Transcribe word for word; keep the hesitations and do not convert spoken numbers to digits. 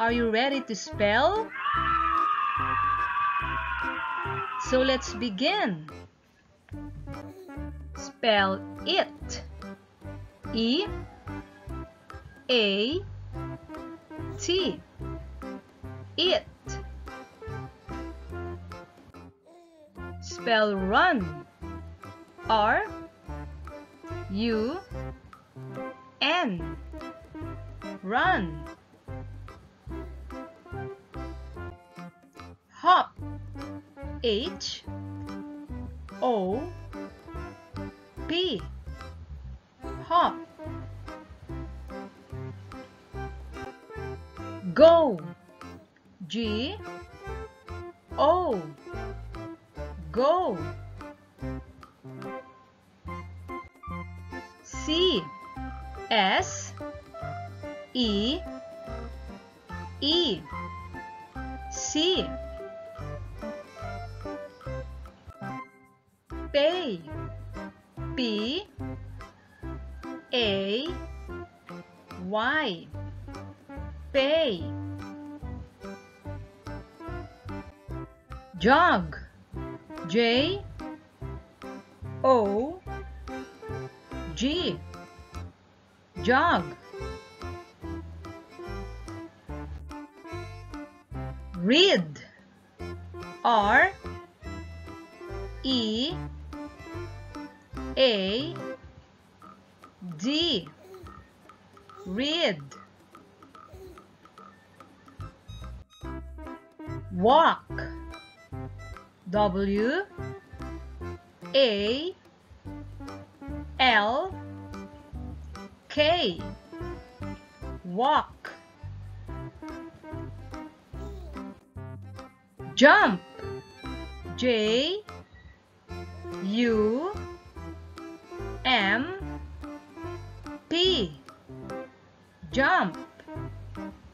Are you ready to spell? So let's begin. Spell it. E A T. It. Spell run. R U N. Run. Hop. H O P. Hop. Go. G O. Go. C S E E. See. Pay. P A Y. Pay. Jog. J O G. Jog. Read. R E A D. Read. Walk. W A L K. Walk. Jump. J U M P. Jump.